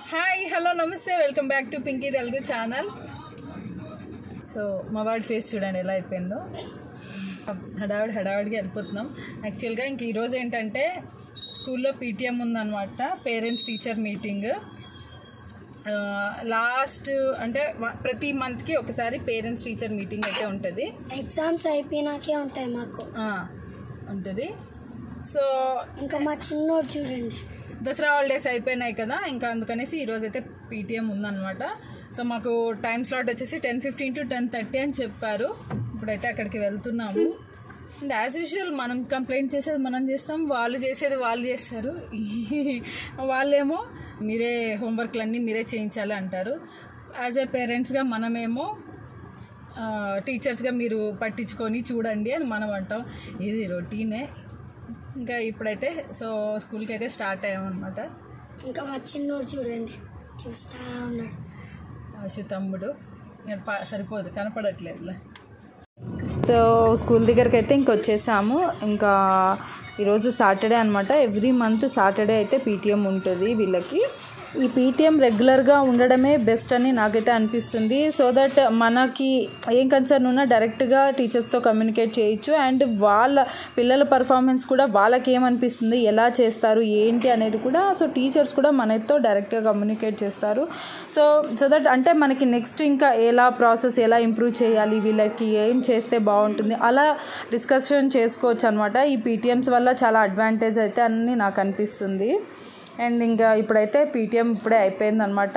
Hi hello నమస్తే welcome back to Pinky Telugu channel. So మా వాడి ఫేస్ చూడండి ఎలా అయిపోయిందో. హడావిడిగా వెళ్ళిపోతున్నాం. యాక్చువల్గా ఇంక ఈరోజు ఏంటంటే స్కూల్లో పీటీఎం ఉందన్నమాట, పేరెంట్స్ టీచర్ మీటింగ్. లాస్ట్ అంటే ప్రతి మంత్కి ఒకసారి పేరెంట్స్ టీచర్ మీటింగ్ అయితే ఉంటుంది. ఎగ్జామ్స్ అయిపోయినాకే ఉంటాయి మాకు ఉంటుంది. సో ఇంకా మా చిన్నోడు చూడండి, దసరా హాలిడేస్ అయిపోయినాయి కదా, ఇంకా అందుకనేసి ఈరోజు అయితే పీటీఎం ఉందన్నమాట. సో మాకు టైం స్లాట్ వచ్చేసి 10:15 to 10:30 అని చెప్పారు. ఇప్పుడైతే అక్కడికి వెళ్తున్నాము. అండ్ యాజ్ యూజువల్ మనం కంప్లైంట్ చేసేది మనం చేస్తాం, వాళ్ళు చేసేది వాళ్ళు చేస్తారు. వాళ్ళేమో మీరే హోంవర్క్లన్నీ మీరే చేయించాలి అంటారు. యాజ్ ఏ పేరెంట్స్గా మనమేమో టీచర్స్గా మీరు పట్టించుకొని చూడండి అని మనం అంటాం. ఇది రొటీనే. ఇంకా ఇప్పుడైతే సో స్కూల్కి అయితే స్టార్ట్ అయ్యామన్నమాట. ఇంకా మా చిన్నోడు చూడండి చూస్తా ఉన్నాడు. ఆశు తమ్ముడు సరిపోదు, కనపడట్లేదులే. సో స్కూల్ దగ్గరికి అయితే ఇంకొచ్చేసాము. ఇంకా ఈరోజు సాటర్డే అనమాట. ఎవ్రీ మంత్ సాటర్డే అయితే పీటీఎం ఉంటుంది వీళ్ళకి. ఈ పీటీఎం రెగ్యులర్గా ఉండడమే బెస్ట్ అని నాకైతే అనిపిస్తుంది. సో దట్ మనకి ఏం కన్సర్న్ ఉన్నా డైరెక్ట్గా టీచర్స్తో కమ్యూనికేట్ చేయొచ్చు. అండ్ వాళ్ళ పిల్లల పర్ఫార్మెన్స్ కూడా వాళ్ళకి ఏమనిపిస్తుంది, ఎలా చేస్తారు ఏంటి అనేది కూడా సో టీచర్స్ కూడా మనతో డైరెక్ట్గా కమ్యూనికేట్ చేస్తారు. సో దట్ అంటే మనకి నెక్స్ట్ ఇంకా ఎలా ప్రాసెస్ ఎలా ఇంప్రూవ్ చేయాలి, వీళ్ళకి ఏం చేస్తే బాగుంటుంది అలా డిస్కషన్ చేసుకోవచ్చు అనమాట. ఈ పీటీఎంస్ వల్ల చాలా అడ్వాంటేజ్ అయితే అని నాకు అనిపిస్తుంది. అండ్ ఇంకా ఇప్పుడైతే పీటీఎం ఇప్పుడే అయిపోయిందనమాట.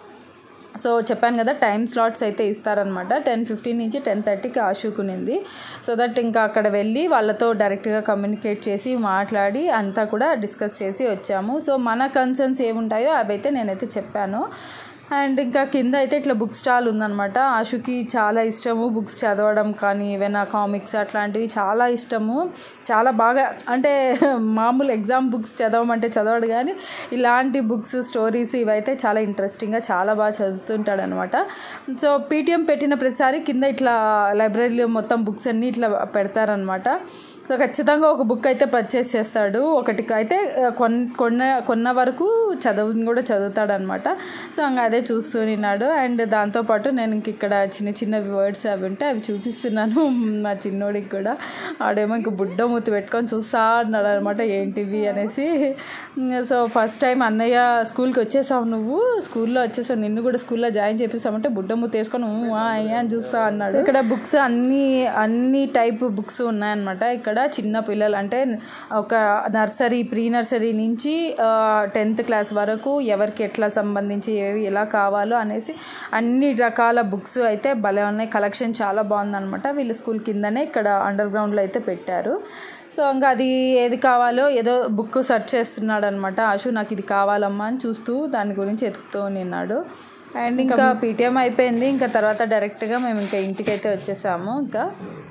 సో చెప్పాను కదా టైం స్లాట్స్ అయితే ఇస్తారనమాట. 10:15 నుంచి 10:30కి ఆశుకునింది. సో దట్ ఇంకా అక్కడ వెళ్ళి వాళ్ళతో డైరెక్ట్గా కమ్యూనికేట్ చేసి మాట్లాడి అంతా కూడా డిస్కస్ చేసి వచ్చాము. సో మన కన్సర్న్స్ ఏముంటాయో అవైతే నేనైతే చెప్పాను. అండ్ ఇంకా కింద అయితే ఇట్లా బుక్ స్టాల్ ఉందన్నమాట. ఆశుకి చాలా ఇష్టము బుక్స్ చదవడం, కానీ ఏవైనా కామిక్స్ అట్లాంటివి చాలా ఇష్టము. చాలా బాగా అంటే మామూలు ఎగ్జామ్ బుక్స్ చదవమంటే చదవడు, కానీ ఇలాంటి బుక్స్ స్టోరీస్ ఇవైతే చాలా ఇంట్రెస్టింగ్గా చాలా బాగా చదువుతుంటాడు అనమాట. సో పీటీఎం పెట్టిన ప్రతిసారి కింద ఇట్లా లైబ్రరీలో మొత్తం బుక్స్ అన్నీ ఇట్లా పెడతారనమాట. సో ఖచ్చితంగా ఒక బుక్ అయితే పర్చేస్ చేస్తాడు. ఒకటి అయితే కొన్న వరకు చదువుని కూడా చదువుతాడు అనమాట. సో ఇంకా అదే చూస్తూ నిన్నాడు. అండ్ దాంతోపాటు నేను ఇంక ఇక్కడ చిన్న చిన్న వర్డ్స్ అవి ఉంటే అవి చూపిస్తున్నాను మా చిన్నోడికి కూడా. ఆడేమో ఇంక బుడ్డ మూతి పెట్టుకొని చూస్తా అన్నాడు అనమాట ఏంటివి అనేసి. సో ఫస్ట్ టైం అన్నయ్య స్కూల్కి వచ్చేసావు, నువ్వు స్కూల్లో వచ్చేసావు, నిన్ను కూడా స్కూల్లో జాయిన్ చేపిస్తామంటే బుడ్డ మూతి వేసుకొని అయ్యా అని చూస్తా అన్నాడు. ఇక్కడ బుక్స్ అన్ని టైప్ బుక్స్ ఉన్నాయన్నమాట. ఇక్కడ చిన్న పిల్లలు అంటే ఒక నర్సరీ ప్రీ నర్సరీ నుంచి 10th క్లాస్ వరకు ఎవరికి ఎట్లా సంబంధించి ఏవి ఎలా కావాలో అనేసి అన్ని రకాల బుక్స్ అయితే భలే ఉన్నాయి. కలెక్షన్ చాలా బాగుందన్నమాట. వీళ్ళ స్కూల్ కిందనే ఇక్కడ అండర్ గ్రౌండ్లో అయితే పెట్టారు. సో ఇంకా అది ఏది కావాలో ఏదో బుక్ సెర్చ్ చేస్తున్నాడు అనమాట. ఆశు నాకు ఇది కావాలమ్మా అని చూస్తూ దాని గురించి ఎతుకుతూ ఉన్నాడు. అండ్ ఇంకా పీటీఎం అయిపోయింది. ఇంకా తర్వాత డైరెక్ట్గా మేము ఇంకా ఇంటికైతే వచ్చేసాము. ఇంకా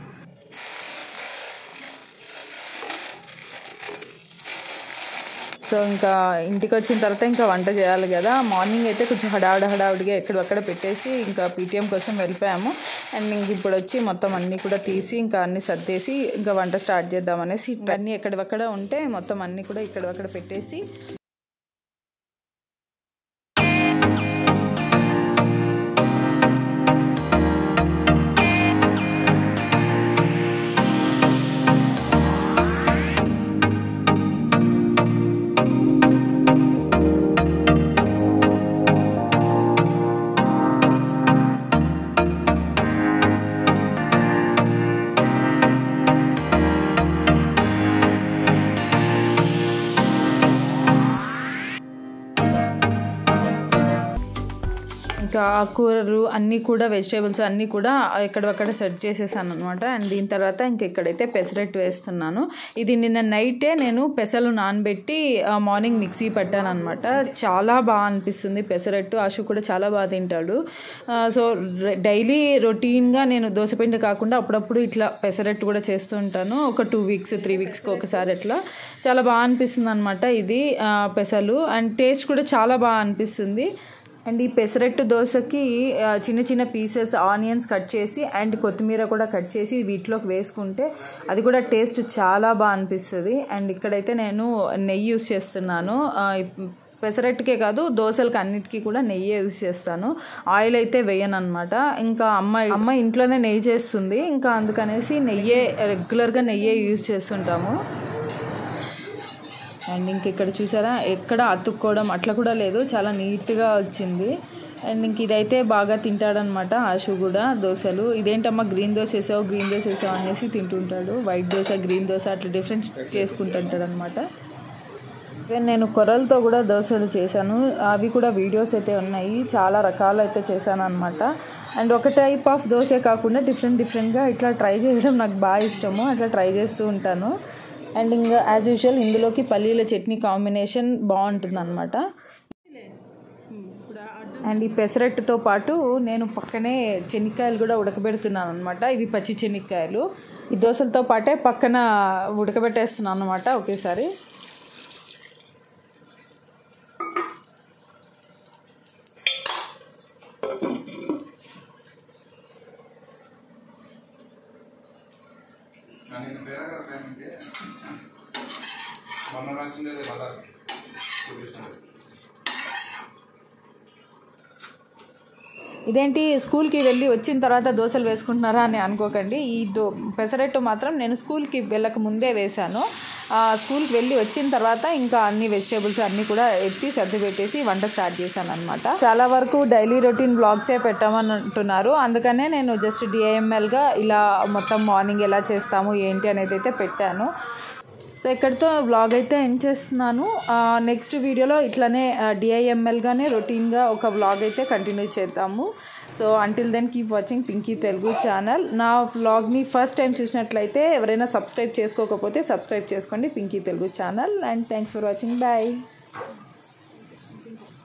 సో ఇంకా ఇంటికి వచ్చిన తర్వాత ఇంకా వంట చేయాలి కదా. మార్నింగ్ అయితే కొంచెం హడావిడిగా ఎక్కడక్కడ పెట్టేసి ఇంకా పీటీఎం కోసం వెళ్ళిపోయాము. అండ్ ఇంక ఇప్పుడు వచ్చి మొత్తం అన్నీ కూడా తీసి ఇంకా అన్నీ సర్దేసి ఇంకా వంట స్టార్ట్ చేద్దామనేసి అన్నీ ఎక్కడక్కడ ఉంటే మొత్తం అన్నీ కూడా ఇక్కడక్కడ పెట్టేసి ఇంకా ఆకుకూరలు అన్నీ కూడా వెజిటేబుల్స్ అన్నీ కూడా ఎక్కడక్కడ సెట్ చేసేసాను అనమాట. అండ్ దీని తర్వాత ఇక్కడైతే పెసరట్టు వేస్తున్నాను. ఇది నిన్న నైటే నేను పెసలు నానబెట్టి మార్నింగ్ మిక్సీ పెట్టాను అనమాట. చాలా బాగా అనిపిస్తుంది పెసరట్టు. ఆశు కూడా చాలా బాగా తింటాడు. సో డైలీ రొటీన్గా నేను దోసపిండి కాకుండా అప్పుడప్పుడు ఇట్లా పెసరట్టు కూడా చేస్తూ ఉంటాను. ఒక 2 weeks 3 weeksకి ఒకసారి అట్లా. చాలా బాగా అనిపిస్తుంది అనమాట ఇది పెసలు. అండ్ టేస్ట్ కూడా చాలా బాగా అనిపిస్తుంది. అండ్ ఈ పెసరట్టు దోశకి చిన్న చిన్న పీసెస్ ఆనియన్స్ కట్ చేసి అండ్ కొత్తిమీర కూడా కట్ చేసి వీటిలోకి వేసుకుంటే అది కూడా టేస్ట్ చాలా బాగా అనిపిస్తుంది. అండ్ ఇక్కడైతే నేను నెయ్యి యూస్ చేస్తున్నాను. పెసరట్టుకే కాదు దోశలకి అన్నిటికీ కూడా నెయ్యి యూజ్ చేస్తాను. ఆయిల్ అయితే వేయను అనమాట. ఇంకా అమ్మాయి ఇంట్లోనే నెయ్యి చేస్తుంది, ఇంకా అందుకనేసి నెయ్యే రెగ్యులర్గా నెయ్యే యూజ్ చేస్తుంటాము. అండ్ ఇంక ఇక్కడ చూసారా ఎక్కడ అతుక్కోవడం అట్లా కూడా లేదు, చాలా నీట్గా వచ్చింది. అండ్ ఇంక ఇదైతే బాగా తింటాడనమాట ఆశు కూడా దోశలు. ఇదేంటమ్మా గ్రీన్ దోశ వేసావు అనేసి తింటుంటాడు. వైట్ దోశ, గ్రీన్ దోశ అట్లా డిఫరెంట్ చేసుకుంటుంటాడు అనమాట. నేను కొర్రలతో కూడా దోశలు చేశాను, అవి కూడా వీడియోస్ అయితే ఉన్నాయి. చాలా రకాలు అయితే చేశాను అనమాట. అండ్ ఒక టైప్ ఆఫ్ దోశ కాకుండా డిఫరెంట్గా ఇట్లా ట్రై చేయడం నాకు బాగా ఇష్టము, అట్లా ట్రై చేస్తూ ఉంటాను. అండ్ ఇంకా యాజ్ యూజువల్ ఇందులోకి పల్లీల చట్నీ కాంబినేషన్ బాగుంటుంది అనమాట. అండ్ ఈ పెసరట్టుతో పాటు నేను పక్కనే చెనిక్కాయలు కూడా ఉడకబెడుతున్నాను అనమాట. ఇవి పచ్చి చెనిక్కాయలు ఈ దోశలతో పాటే పక్కన ఉడకబెట్టేస్తున్నాను అనమాట ఒకేసారి. ఇదేంటి స్కూల్కి వెళ్ళి వచ్చిన తర్వాత దోశలు వేసుకుంటున్నారా అని అనుకోకండి. ఈ పెసరట్టు మాత్రం నేను స్కూల్కి వెళ్ళక ముందే వేశాను. స్కూల్కి వెళ్ళి వచ్చిన తర్వాత ఇంకా అన్ని వెజిటేబుల్స్ అన్నీ కూడా ఎత్తి సర్ది పెట్టేసి వంట స్టార్ట్ చేశాను అనమాట. చాలా వరకు డైలీ రొటీన్ బ్లాగ్సే పెట్టామని అంటున్నారు, అందుకనే నేను జస్ట్ DIMLగా ఇలా మొత్తం మార్నింగ్ ఎలా చేస్తాము ఏంటి అనేది అయితే పెట్టాను. సో ఇక్కడితో వ్లాగ్ అయితే ఎండ్ చేస్తున్నాను. నెక్స్ట్ వీడియోలో ఇట్లానే DIMLగానే రొటీన్గా ఒక వ్లాగ్ అయితే కంటిన్యూ చేద్దాము. So until then keep watching Pinky Telugu channel. నా వ్లాగ్ని ఫస్ట్ టైం చూసినట్లయితే ఎవరైనా సబ్స్క్రైబ్ చేసుకోకపోతే సబ్స్క్రైబ్ చేసుకోండి Pinky Telugu channel. And thanks for watching. Bye.